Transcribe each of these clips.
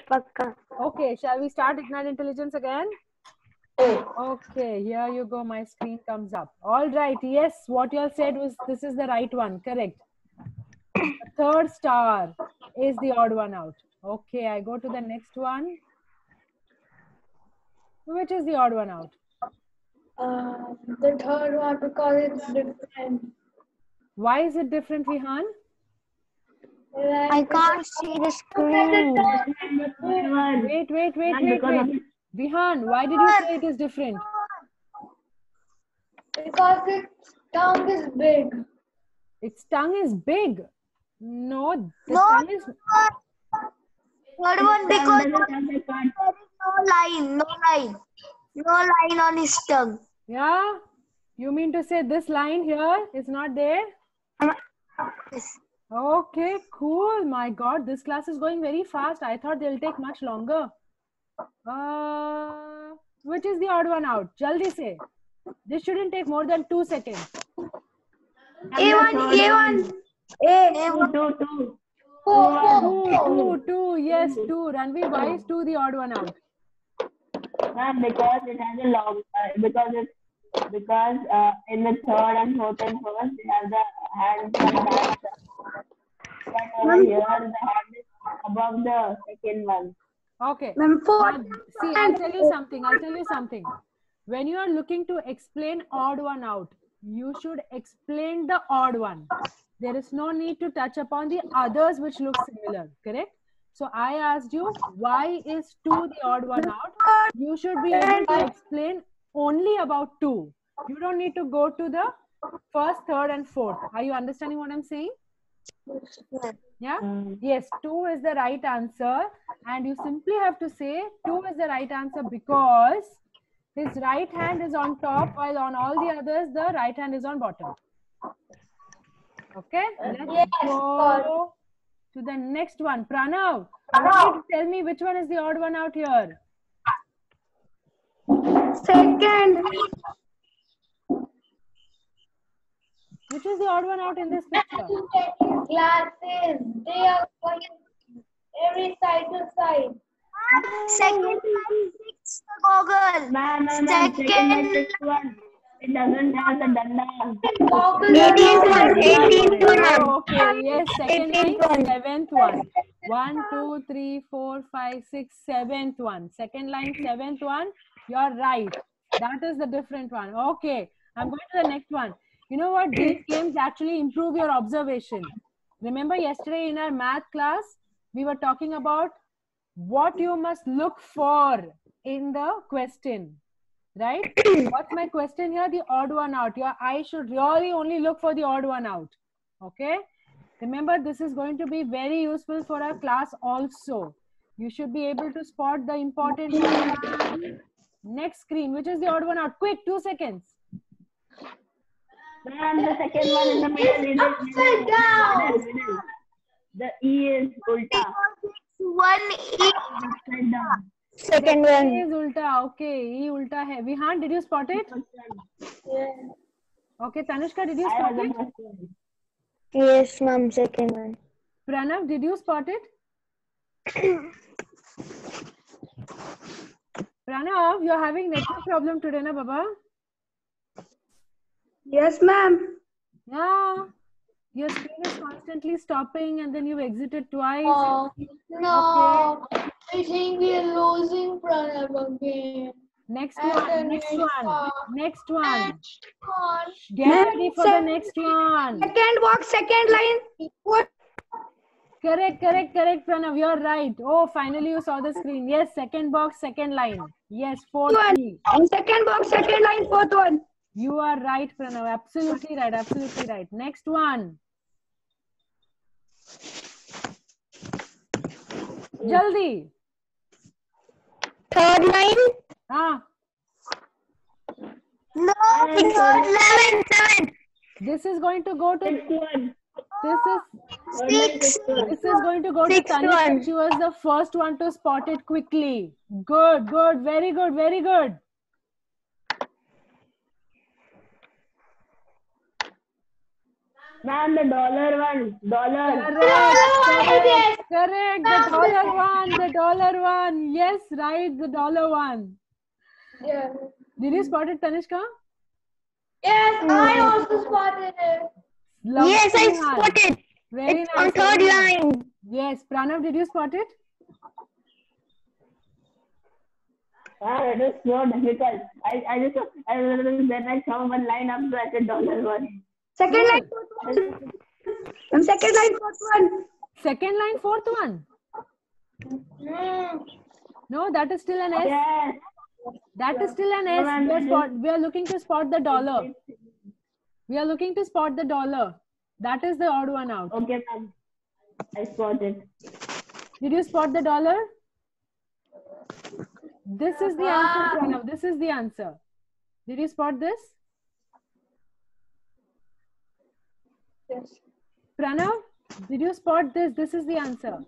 Pakka. Okay, shall we start Ignite Intelligence again? Okay, here you go. My screen comes up. All right. Yes, what you all said was this is the right one. Correct. The third star is the odd one out. Okay, I go to the next one. Which is the odd one out? The third one because it's different. Why is it different, Vihan? I can't see the screen. Wait. Vihan, why did you say it is different? Because its tongue is big. Its tongue is big. No, the No, tongue is... third one because there is no line on his tongue. Yeah? You mean to say this line here is not there? Yes. Okay, cool. My God, this class is going very fast. I thought they'll take much longer. Which is the odd one out? Jaldi say. This shouldn't take more than 2 seconds. A1. Two. Yes, 2. Ranveer, why is 2 the odd one out? Ma'am, because it has a long, because in the third and fourth and first, they have the hands on that. But over here, the hand is above the second one. Okay. Ma'am, Now, see, I'll tell you something. When you are looking to explain odd one out, you should explain the odd one. There is no need to touch upon the others which look similar, correct? So I asked you, why is 2 the odd one out? You should be able to explain only about 2. You don't need to go to the first, third and fourth. Are you understanding what I'm saying? Yeah? Yes, 2 is the right answer. And you simply have to say 2 is the right answer because his right hand is on top while on all the others, the right hand is on bottom. Okay, let's go to the next one. Pranav, I want you to tell me which one is the odd one out here. Second. Which is the odd one out in this picture? Glasses. They are going every side to side. Second line, fix the goggle. Ma'am, second next one. It doesn't have the danda. Goggles 18th one. Oh, okay, yes, second line, 18th one. 7th one. 1, 2, 3, 4, 5, 6, 7th one. Second line, 7th one. You're right. That is the different one. Okay, I'm going to the next one. You know what? These games actually improve your observation. Remember yesterday in our math class, we were talking about what you must look for in the question, right? What's my question here? The odd one out. Your eye should really only look for the odd one out. Okay? Remember, this is going to be very useful for our class also. You should be able to spot the important one. Next screen, which is the odd one out? Quick, 2 seconds. Ma'am, the second one in the middle. upside down. Middle. The E is ulta. One E. Upside down. Second E one. is ulta. Okay, E ulta hai. Vihan, did you spot it? Yeah. Okay, Tanushka, did you I spot was it? the first one. Yes, ma'am. Second one. Pranav, did you spot it? Pranav, you're having network problem today, na Baba? Yes, ma'am. Yeah. Your screen is constantly stopping and then you've exited twice. Oh, no. I think we are losing Pranav again. Next And one, the next next one, one. next one. On. Get ready for the next one. Second box, second line. What? Correct, Pranav. You're right. Oh, finally you saw the screen. Yes, second box, second line. Yes, fourth key. And second box, second line, fourth one. You are right, Pranav. Absolutely right. Next one. Jaldi. Third line. Ah, No, third 11. this is going to go to Sixth one. Six. this is going to go to Sixth Tanisha. one. She was the first one to spot it quickly. Good, very good. Ma'am, the dollar one. Dollar. Correct. Correct. The dollar one. The dollar one. Yes, right. The dollar one. Yeah. Did you spot it, Tanishka? Yes, I also spotted it. Lovely, Yes, I Rehan. spotted. Very It's nice. on third very nice. line. Yes, Pranav, did you spot it? It was so difficult. Then I saw one line up to I said dollar one. Second Cool. line, fourth one. And second line, fourth one. Second line, fourth one. Mm. No, that is still an S. Yes. That is still an S. We are looking to spot the dollar. We are looking to spot the dollar. That is the odd one out. Okay, ma'am. I spotted. Did you spot the dollar? This is the answer, Pranav. This is the answer. Did you spot this? Yes. Pranav, did you spot this? This is the answer.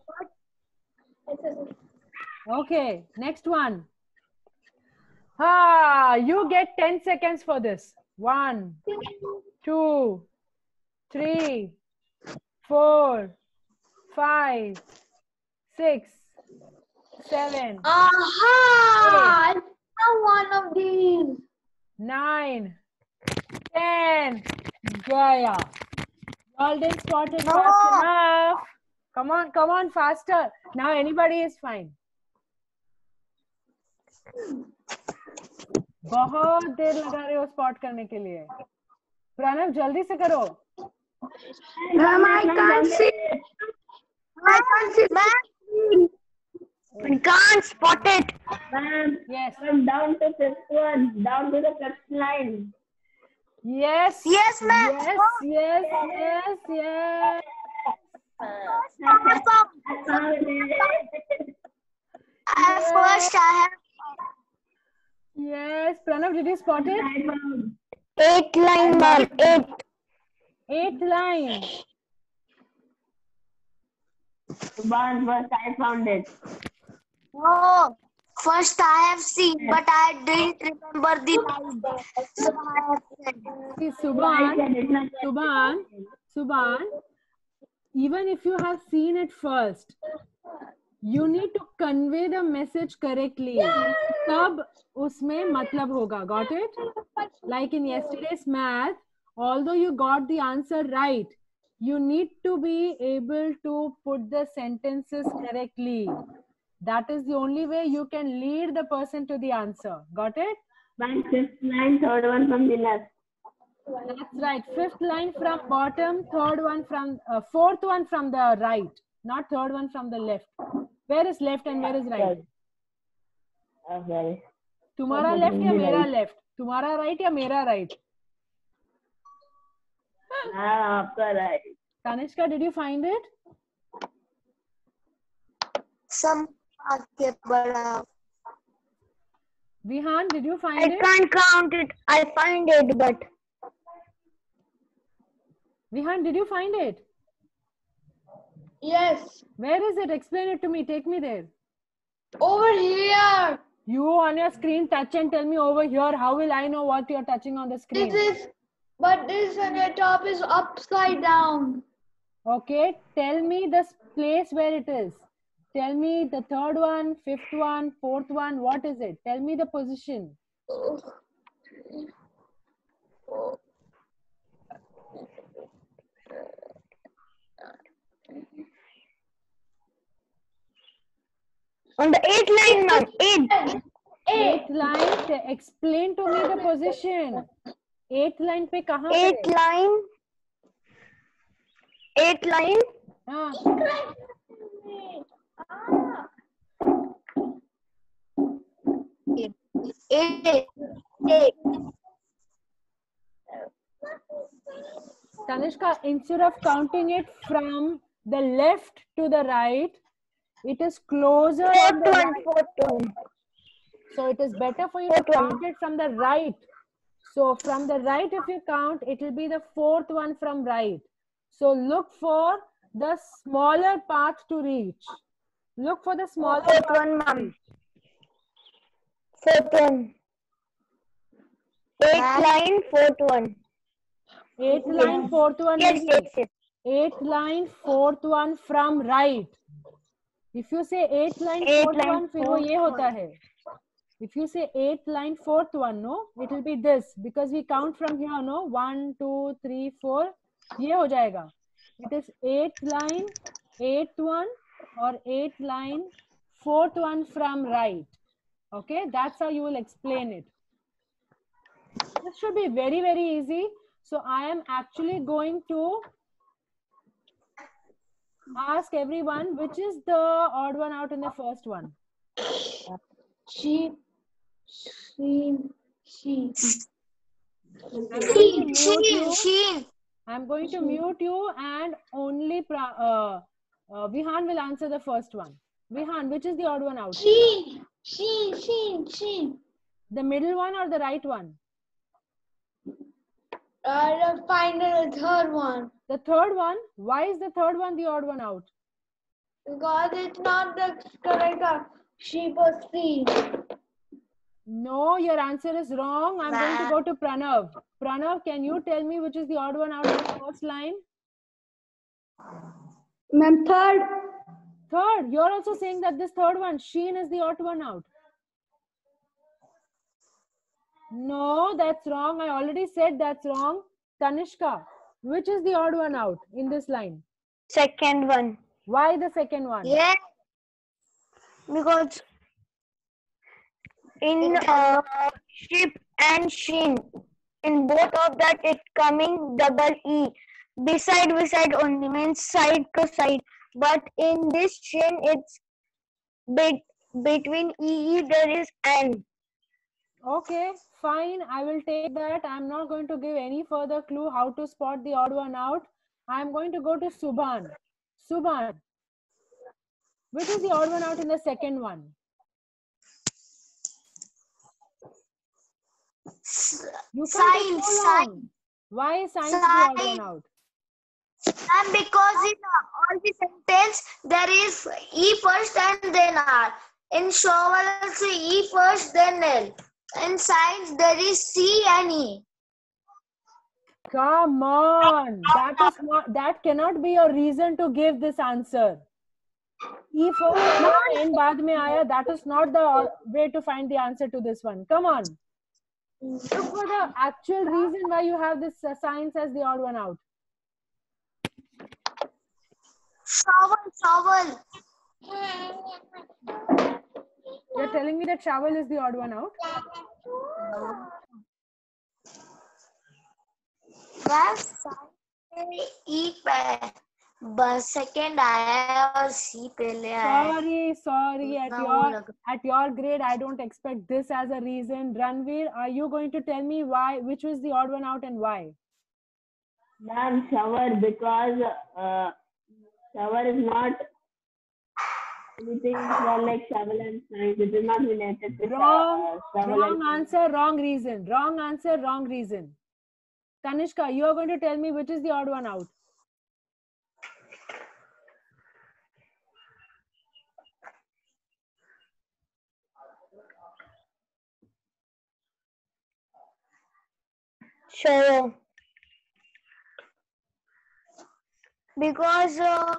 Okay, next one. You get 10 seconds for this. 1, 2, 3, 4, 5, 6, 7, Aha! I found one of these. 9, 10. Jaya. All didn't spot it fast enough. Come on, faster. Now anybody is fine. बहुत देर लगा रहे हो spot करने के लिए. प्रणव जल्दी से करो. Ma'am, I can't see. I can't see. Ma'am, I can't spot it. Ma'am, Yes. I'm down to fifth one. Down to the fifth line. Yes. Yes, ma'am. Yes. I found it. First, I have Yes. Pranav, did you spot it? 8 line, ma'am. 8. 8th line. One first I found it. No, first I have seen, but I didn't remember the line. So I have said. See, I said it not. Subhan, even if you have seen it first, you need to convey the message correctly. Tab usme matlab hoga. Got it? Like in yesterday's math, although you got the answer right, you need to be able to put the sentences correctly. That is the only way you can lead the person to the answer. Got it? My fifth line, third one from the left. That's right. 5th line from bottom, fourth one from the right, not third one from the left. Where is left and where is right? Okay. तुम्हारा left या मेरा left? तुम्हारा right या मेरा right? आपका right. Tanishka, did you find it? Some आगे बढ़ा. Vihan, did you find I it? can't count it. I find it, but Vihan, did you find it? Yes. Where is it? Explain it to me. Take me there. Over here. You on your screen touch and tell me over here. How will I know what you're touching on the screen? But this on your top is upside down. Okay. Tell me the place where it is. Tell me the third one, fifth one, fourth one. What is it? Tell me the position. on the 8th line, ma'am. 8. 8th line. Explain to me the position. 8th line पे कहाँ पे? 8th line. 8th line. हाँ. 8. Tanishka, instead of counting it from the left to the right, it is closer on the right. Fourth one. So it is better for you to count it from the right. So from the right, if you count, it will be the fourth one from right. So look for the smaller path to reach. Look for the smaller Fourth path one, to ma'am. reach. Fourth one. 8th line, fourth one. Eighth line, fourth one. Yes, yes, yes. Eighth line, fourth one from right. If you say eighth line, Eighth fourth line, one, फिर वो fourth ये होता one. है. If you say eighth line, fourth one, no, it will be this because we count from here, no, 1, 2, 3, 4. ये हो जाएगा. It is eighth line, eighth one, or eighth line, fourth one from right. Okay, that's how you will explain it. This should be very, very easy. So I am actually going to ask everyone which is the odd one out in the first one. Sheep. Sheep. Sheep. I'm going to mute you. Sheen. I'm going to mute you and only Vihan will answer the first one. Vihan, which is the odd one out? Sheen. Sheen. Sheen. Sheen. The middle one or the right one? The final third one. The third one. Why is the third one the odd one out? Because it's not the correct sheep or sheep. No, your answer is wrong. I'm going to go to Pranav. Pranav, can you tell me which is the odd one out in the first line? Ma'am, third. Third. You're also saying that this third one, Sheen, is the odd one out. No, that's wrong. I already said that's wrong. Tanishka, which is the odd one out in this line? Second one. Why the second one? Yeah. Because in ship and sheen, in both of that it coming double E. Beside only means side to side. But in this sheen it's between E there is N. Okay, fine. I will take that. I'm not going to give any further clue how to spot the odd one out. I'm going to go to Subhan. Subhan, which is the odd one out in the second one? You can't take so long. Why is science the odd one out? And because in all the sentence there is E first and then R. In shovel also E first then L. In science there is C and E. Come on, that cannot be your reason to give this answer. E first and बाद में आया. That is not the way to find the answer to this one. Come on. Look for the actual reason why you have this science as the odd one out. Shovel. You're telling me that shovel is the odd one out? E second आया और C पहले आया. Sorry. At your grade, I don't expect this as a reason. Ranveer, are you going to tell me which was the odd one out and why? Ma'am, shower, because shower is not anything like shovel and science. It is not related to Wrong answer, wrong reason. Tanishka, you are going to tell me which is the odd one out. Sure. Because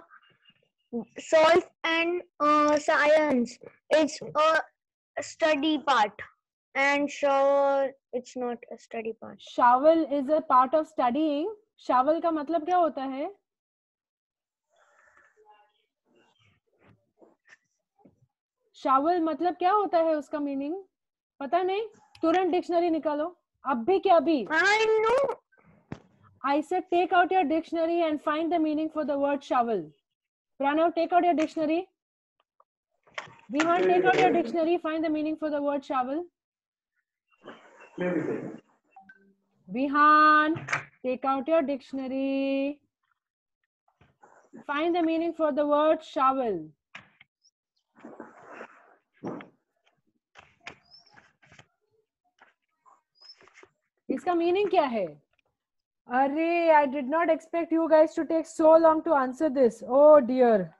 salt and science, it's a study part. And shower, it's not a study part. Shovel is a part of studying. Shovel का मतलब क्या होता है? Shovel मतलब क्या होता है उसका मीनिंग? पता नहीं? तुरंत डिक्शनरी निकालो. अभी के अभी. I know. I said take out your dictionary and find the meaning for the word shovel. Pranav, take out your dictionary. Vihan, take out your dictionary, find the meaning for the word shovel. Vihan, take out your dictionary. Find the meaning for the word shovel. इसका meaning क्या है? अरे, I did not expect you guys to take so long to answer this. Oh dear.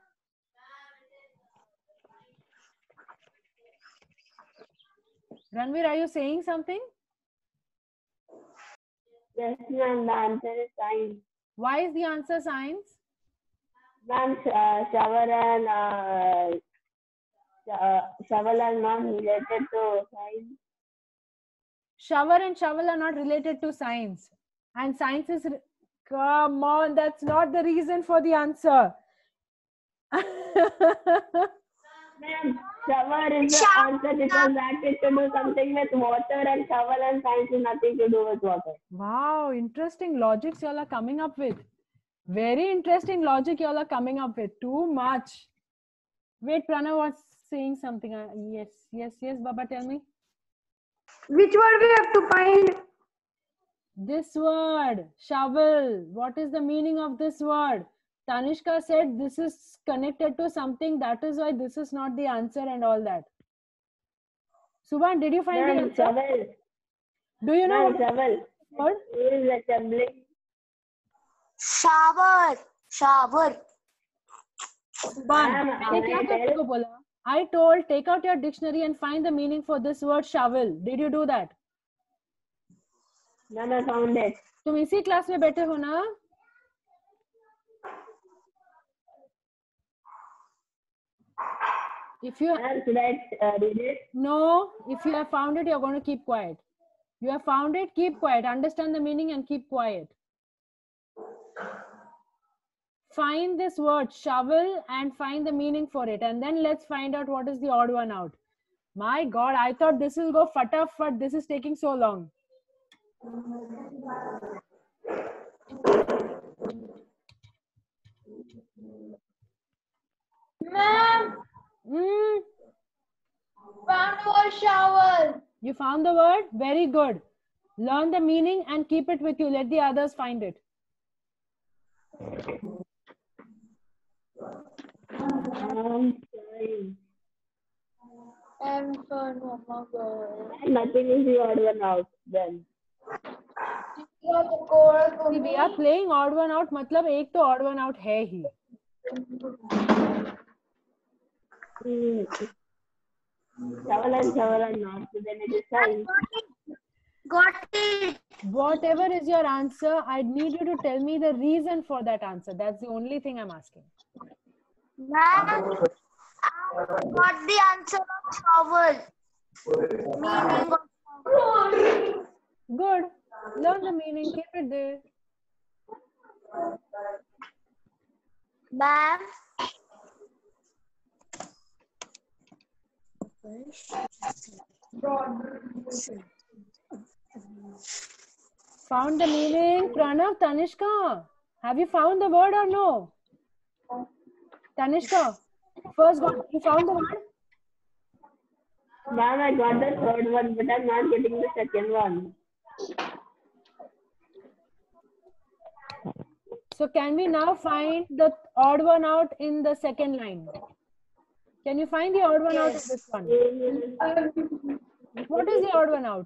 Ranveer, are you saying something? Yes, ma'am. The answer is science. Why is the answer science? Ma'am, shower and shovel are not related to science. Shower and shovel are not related to science. And science is... Come on, that's not the reason for the answer. Ma'am, shower is the answer because that is to do something with water, and shovel and science is nothing to do with water. Wow, interesting logics y'all are coming up with. Very interesting logic y'all are coming up with. Too much. Wait, Pranav was saying something. Yes, Baba, tell me. Which word we have to find? This word, shovel. What is the meaning of this word? Tanishka said this is connected to something. That is why this is not the answer and all that. Subhan, did you find the Ma'am, answer? shovel. Do you know Ma'am, shovel. what It is assembling. Shower. Shower. Subhan, I told take out your dictionary and find the meaning for this word shovel. Did you do that? Ma'am, I found it. तुम इसी class में बैठे हो ना? If you Ma'am, should I read it? no, if you have found it, you're going to keep quiet. You have found it, keep quiet. Understand the meaning and keep quiet. Find this word shovel and find the meaning for it, and then let's find out what is the odd one out. My God, I thought this will go fatafat. This is taking so long. Ma'am, found our shower. You found the word? Very good. Learn the meaning and keep it with you. Let the others find it. Sorry. And for Mama girl. Nothing is the odd one out then. See, we are playing odd one out. मतलब एक तो odd one out है ही. Shovel and not. So then it is science. Got it. Whatever is your answer, I need you to tell me the reason for that answer. That's the only thing I'm asking. Ma'am, I got the answer of shovel. Meaning of shovel. Good. Learn the meaning. Keep it there. Ma'am, Found the meaning? Pranav, Tanishka, have you found the word or no? Tanishka, first one, you found the word? Ma'am, I got the third one, but I'm not getting the second one. So can we now find the odd one out in the second line? Can you find the odd one out in this one? What is the odd one out?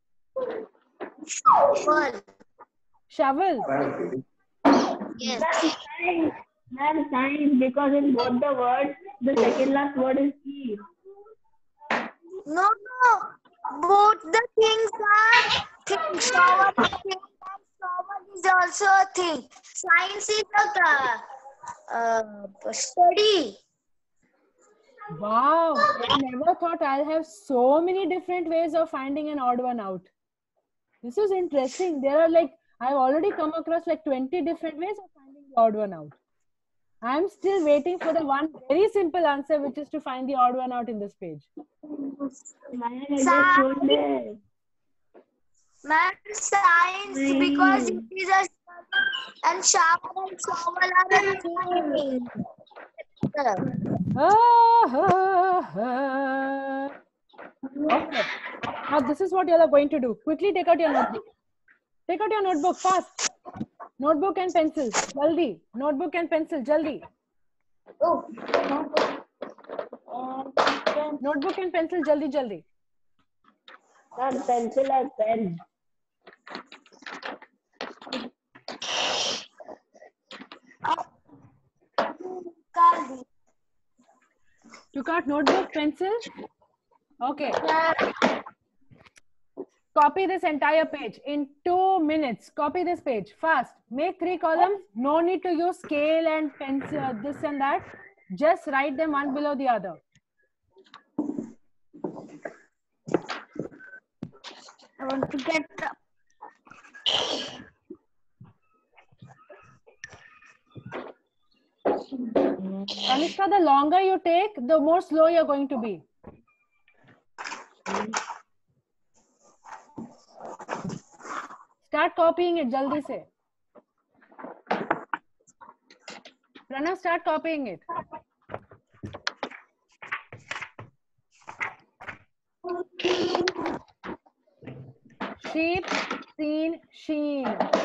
shovel. Shovel. Yes. Ma'am, science, because in both the words, the second last word is E. No. Both the things are things. Shower is a thing and shovel is also a thing. Science is a study. Wow, I never thought I'll have so many different ways of finding an odd one out. This is interesting. There are like, I've already come across like 20 different ways of finding the odd one out. I'm still waiting for the one very simple answer, which is to find the odd one out in this page. Ma'am, I just found it. Ma'am, science because it is a study and shower and shovel are a thing. Okay. Now this is what you are going to do. Quickly take out your notebook. Take out your notebook fast. Notebook and pencil. Jaldi. Notebook and pencil. Jaldi. Oh. Notebook and pencil. Jaldi, jaldi. Ma'am, pencil or pen? You got notebook, pencil? Okay. Copy this entire page in 2 minutes. Copy this page fast. Make 3 columns. No need to use scale and pencil, this and that. Just write them one below the other. I want to get Anushka, the longer you take, the more slow you're going to be. Start copying it, jaldi se. Pranav, start copying it. Sheep, seen, sheen.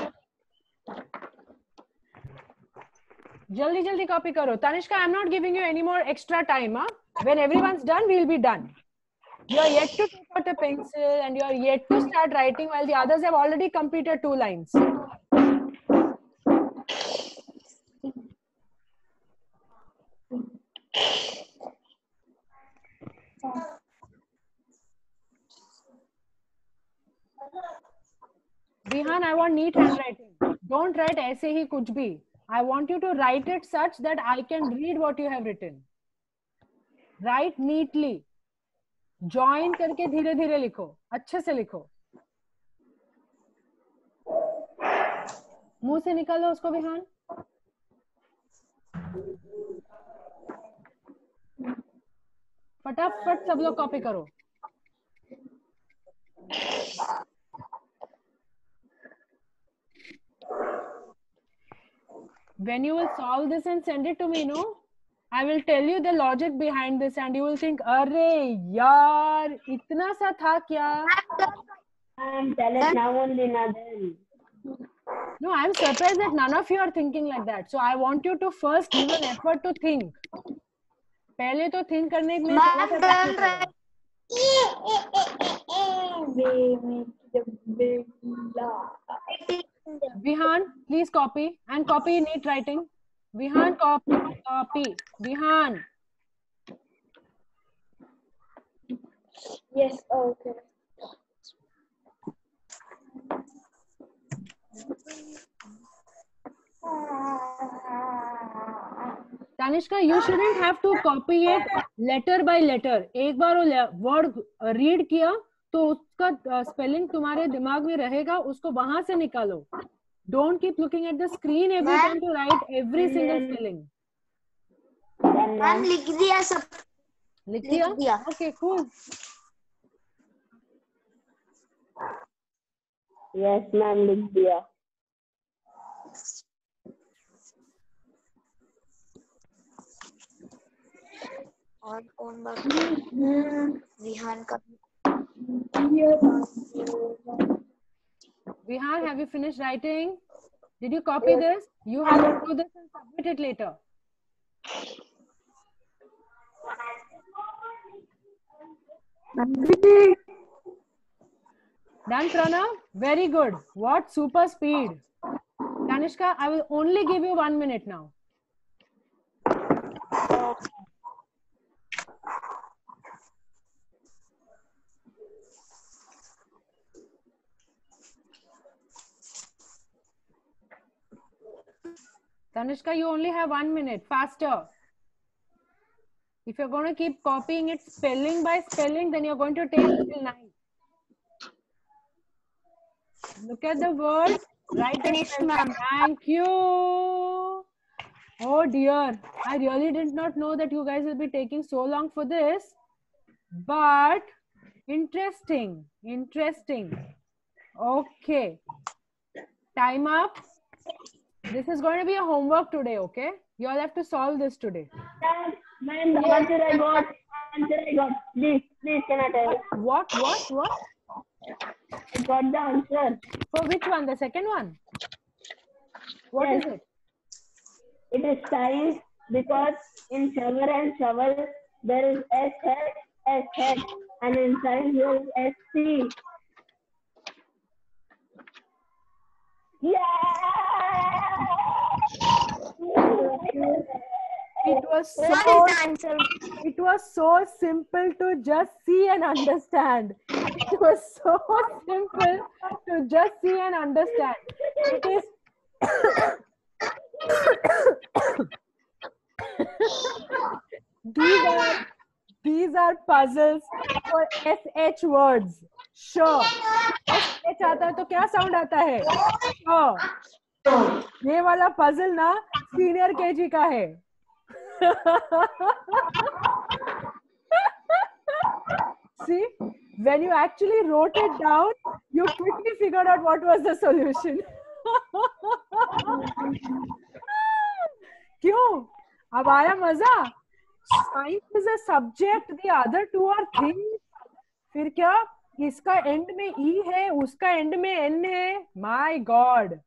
Jaldi jaldi copy karo. Tanishka, I'm not giving you any more extra time. Huh? When everyone's done, we'll be done. You are yet to take out a pencil and you are yet to start writing while the others have already completed 2 lines. Vihan, I want neat handwriting. Don't write aise hi kuch bhi. I want you to write it such that I can read what you have written. Write neatly. Join करके धीरे धीरे लिखो, अच्छे से लिखो. मुंह से निकालो उसको विहान. फटाफट सब लोग कॉपी करो. When you will solve this and send it to me, no? I will tell you the logic behind this and you will think, अरे यार इतना सा था क्या? Tell it now only, na then. No, I'm surprised that none of you are thinking like that. So I want you to first give an effort to think. पहले तो think करने में थोड़ा सा time लगेगा. Vihan, please copy and copy neat writing. Vihan, copy. Vihan. Yes, okay. Tanishka, you shouldn't have to copy it letter by letter. एक बार वो word read किया तो उसका spelling तुम्हारे दिमाग में रहेगा, उसको वहां से निकालो. Don't keep looking at the screen every time to write every single spelling. Ma'am लिख दिया सब. लिख दिया? Okay, cool. Yes, ma'am, लिख दिया. और कौन बाकी? विहान का. Vihan, have you finished writing? Did you copy this? You have to do this and submit it later. Done, Pranav? Very good. What super speed. Tanishka, I will only give you 1 minute now. Tanishka, you only have 1 minute. Faster. If you're going to keep copying it spelling by spelling, then you're going to take till 9. Look at the word. Write the spelling. Thank you. Oh dear. I really did not know that you guys will be taking so long for this. But interesting. Interesting. Okay. Time up. This is going to be a homework today, okay? You all have to solve this today. Ma'am, the answer I got. Please, can I tell? What? I got the answer. For which one? The second one? What is it? It is science because in shower and shovel there is S and in science there is SC. Yeah! It was so simple to just see and understand. It was so simple to just see and understand. It is these are puzzles for SH words. Sure. SH आता है तो क्या sound आता है? Sure. ये वाला puzzle ना senior KG का है. See, when you actually wrote it down, you quickly figured out what was the solution. क्यों? अब आया मजा? Science is a subject, the other two are things. फिर क्या? इसका end में E है, उसका end में N है. My God.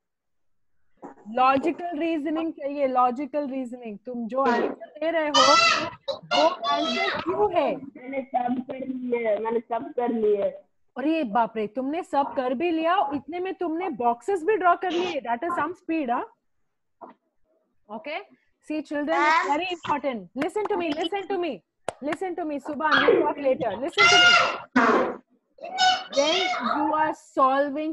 Logical reasoning चाहिए, logical reasoning. तुम जो answer दे रहे हो, वो answer क्यों है? मैंने सब कर लिए. अरे बाप रे, तुमने सब कर भी लिया, इतने में तुमने boxes भी draw कर लिए. That is some speed, huh? Okay. See, children, it's very important. Listen to me. Listen to me. Listen to me. Subhan, we'll talk later. Listen to me. When you are solving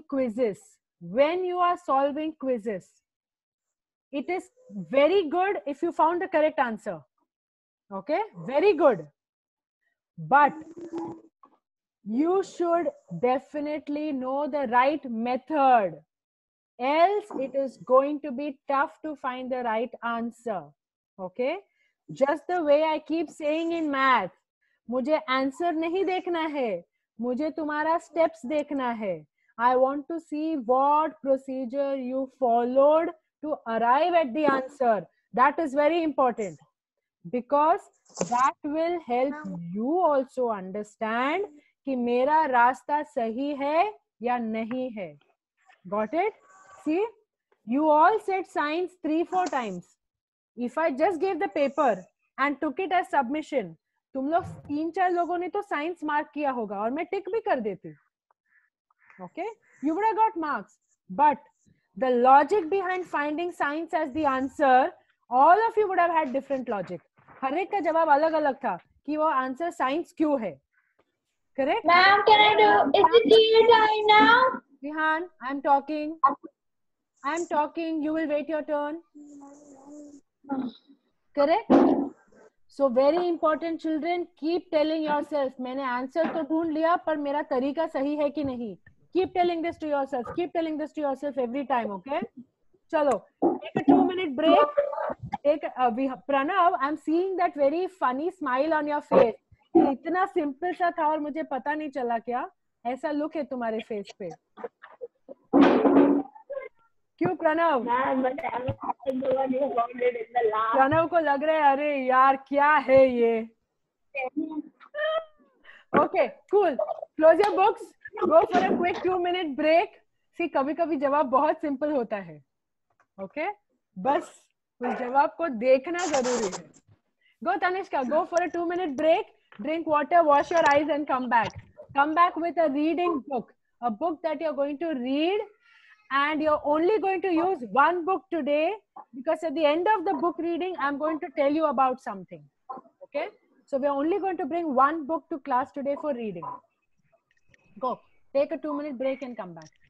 quizzes, it is very good if you found the correct answer. Okay? Very good. But you should definitely know the right method. Else it is going to be tough to find the right answer. Okay? Just the way I keep saying in math, मुझे answer नहीं देखना है, मुझे तुम्हारा steps देखना है. I want to see what procedure you followed to arrive at the answer. That is very important, because that will help you also understand कि मेरा रास्ता सही है या नहीं है. Got it? See, you all said science 3-4 times. If I just gave the paper and took it as submission, तुम लोग 3-4 लोगों ने तो science mark किया होगा और मैं tick भी कर देती. Okay? You would have got marks. But the logic behind finding science as the answer, all of you would have had different logic. हर एक का जवाब अलग अलग था कि वो answer science क्यों है. Correct? Ma'am, can I do? Is it tea time now? Vihan, I'm talking. I'm talking. You will wait your turn. Correct? So very important, children. Keep telling yourself. मैंने answer तो ढूंढ लिया, पर मेरा तरीका सही है कि नहीं. Keep telling this to yourself. Keep telling this to yourself every time. Okay? चलो. Take a 2-minute break. Pranav, I'm seeing that very funny smile on your face. इतना सिंपल सा था और मुझे पता नहीं चला क्या ऐसा लुक है तुम्हारे फेस पे. क्यों प्रणव? प्रणव को लग रहा है अरे यार क्या है ये. Okay, cool. Close your books. Go for a quick 2-minute break. See, कभी कभी जवाब बहुत सिंपल होता है. Okay? बस उस जवाब को देखना जरूरी है. Go Tanishka, go for a 2-minute break. Drink water, wash your eyes and come back. Come back with a reading book. A book that you're going to read, and you're only going to use one book today, because at the end of the book reading, I'm going to tell you about something. Okay? So we're only going to bring one book to class today for reading. Go. Take a 2-minute break and come back.